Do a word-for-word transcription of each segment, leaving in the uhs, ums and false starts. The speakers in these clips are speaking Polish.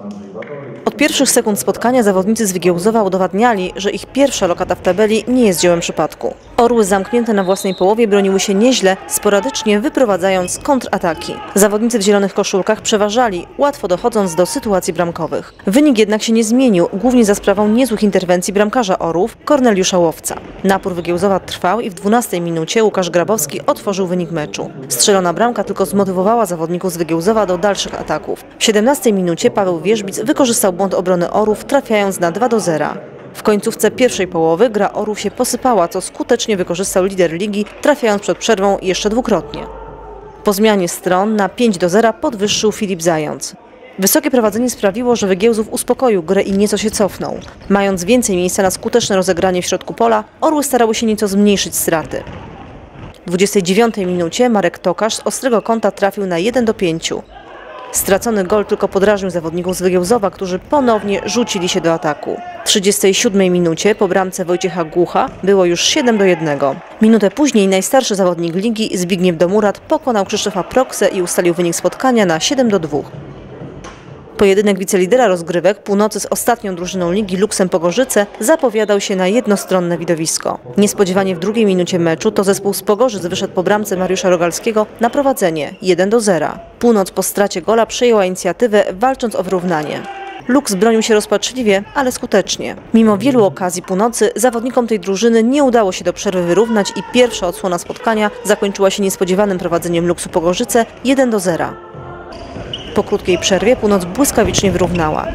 Od pierwszych sekund spotkania zawodnicy z Wygiełzowa udowadniali, że ich pierwsza lokata w tabeli nie jest dziełem przypadku. Orły zamknięte na własnej połowie broniły się nieźle, sporadycznie wyprowadzając kontrataki. Zawodnicy w zielonych koszulkach przeważali, łatwo dochodząc do sytuacji bramkowych. Wynik jednak się nie zmienił, głównie za sprawą niezłych interwencji bramkarza Orłów, Korneliusza Łowca. Napór Wygiełzowa trwał i w dwunastej minucie Łukasz Grabowski otworzył wynik meczu. Strzelona bramka tylko zmotywowała zawodników z Wygiełzowa do dalszych ataków. W siedemnastej minucie Paweł Wierzbic wykorzystał błąd obrony Orłów, trafiając na dwa do zera. W końcówce pierwszej połowy gra Orłów się posypała, co skutecznie wykorzystał lider ligi, trafiając przed przerwą jeszcze dwukrotnie. Po zmianie stron na pięć do zera podwyższył Filip Zając. Wysokie prowadzenie sprawiło, że Wygiełzów uspokoił grę i nieco się cofnął. Mając więcej miejsca na skuteczne rozegranie w środku pola, Orły starały się nieco zmniejszyć straty. W dwudziestej dziewiątej minucie Marek Tokarz z ostrego kąta trafił na jeden do pięciu. Stracony gol tylko podrażnił zawodników z Wygiełzowa, którzy ponownie rzucili się do ataku. W trzydziestej siódmej minucie po bramce Wojciecha Głucha było już siedem do jednego. Minutę później najstarszy zawodnik ligi Zbigniew Domurat pokonał Krzysztofa Proksę i ustalił wynik spotkania na siedem do dwóch. Pojedynek wicelidera rozgrywek Północy z ostatnią drużyną ligi Luksem Pogorzyce zapowiadał się na jednostronne widowisko. Niespodziewanie w drugiej minucie meczu to zespół z Pogorzyc wyszedł po bramce Mariusza Rogalskiego na prowadzenie jeden do zera. Północ po stracie gola przejęła inicjatywę, walcząc o wyrównanie. Luks bronił się rozpaczliwie, ale skutecznie. Mimo wielu okazji Północy zawodnikom tej drużyny nie udało się do przerwy wyrównać i pierwsza odsłona spotkania zakończyła się niespodziewanym prowadzeniem Luksu Pogorzyce jeden do zera. Po krótkiej przerwie Północ błyskawicznie wyrównała.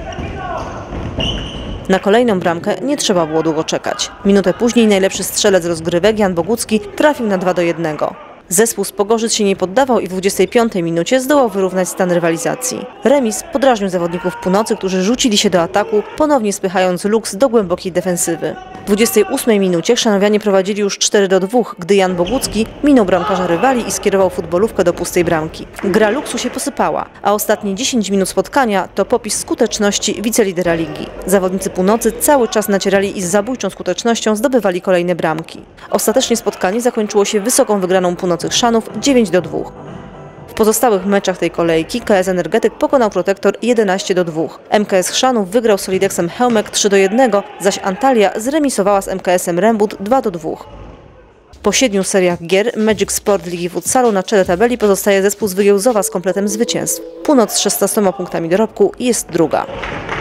Na kolejną bramkę nie trzeba było długo czekać. Minutę później najlepszy strzelec rozgrywek Jan Bogucki trafił na dwa do jednego. Zespół z Pogorzyc się nie poddawał i w dwudziestej piątej minucie zdołał wyrównać stan rywalizacji. Remis podrażnił zawodników Północy, którzy rzucili się do ataku, ponownie spychając Luks do głębokiej defensywy. W dwudziestej ósmej minucie chrzanowianie prowadzili już cztery do dwóch, gdy Jan Bogucki minął bramkarza rywali i skierował futbolówkę do pustej bramki. Gra Luksu się posypała, a ostatnie dziesięć minut spotkania to popis skuteczności wicelidera ligi. Zawodnicy Północy cały czas nacierali i z zabójczą skutecznością zdobywali kolejne bramki. Ostatecznie spotkanie zakończyło się wysoką wygraną Północy Chrzanów dziewięć do dwóch. W pozostałych meczach tej kolejki K S Energetyk pokonał Protektor jedenaście do dwóch. M K S Chrzanów wygrał z Solideksem Chełmek trzy do jednego, zaś Antalya zremisowała z M K S-em Rembut dwa do dwóch. Po siedmiu seriach gier Magic Sport Ligi Futsalu na czele tabeli pozostaje zespół z Wygiełzowa z kompletem zwycięstw. Północ z szesnastoma punktami dorobku jest druga.